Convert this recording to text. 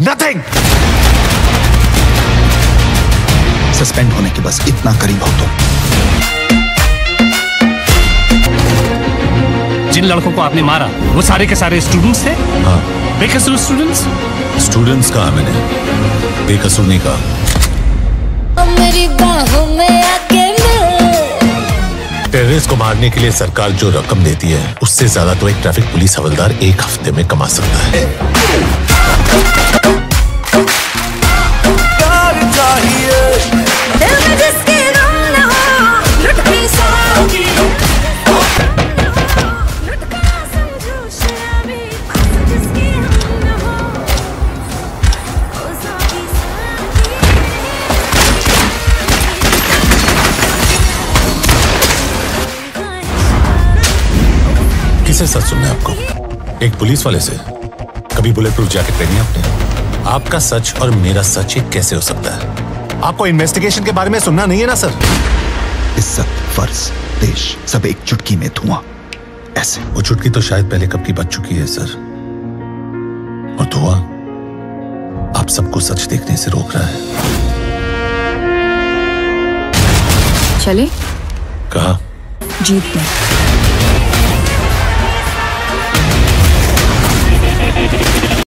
Nothing. Suspend होने के बस इतना करीब हो तुम। जिन लड़कों को आपने मारा वो सारे के सारे स्टूडेंट्स थे? हाँ। बेकसूर स्टूडेंट्स? स्टूडेंट्स कहा मैंने, बेकसूर नहीं कहा। मेरी बाहों में आके टेररिस्ट को मारने के लिए सरकार जो रकम देती है उससे ज्यादा तो एक ट्रैफिक पुलिस हवलदार एक हफ्ते में कमा सकता है। किसे सच सुनना है आपको? एक पुलिस वाले से? कभी बुलेट प्रूफ जैकेट पहनी आपने? आपका सच और मेरा सच एक कैसे हो सकता है? आपको इन्वेस्टिगेशन के बारे में सुनना नहीं है ना सर? इज्जत, फर्ज, देश सब एक चुटकी में धुआं। ऐसे वो चुटकी तो शायद पहले कब की बच चुकी है सर, और धुआं आप सबको सच देखने से रोक रहा है। चले? कहा? जीत में।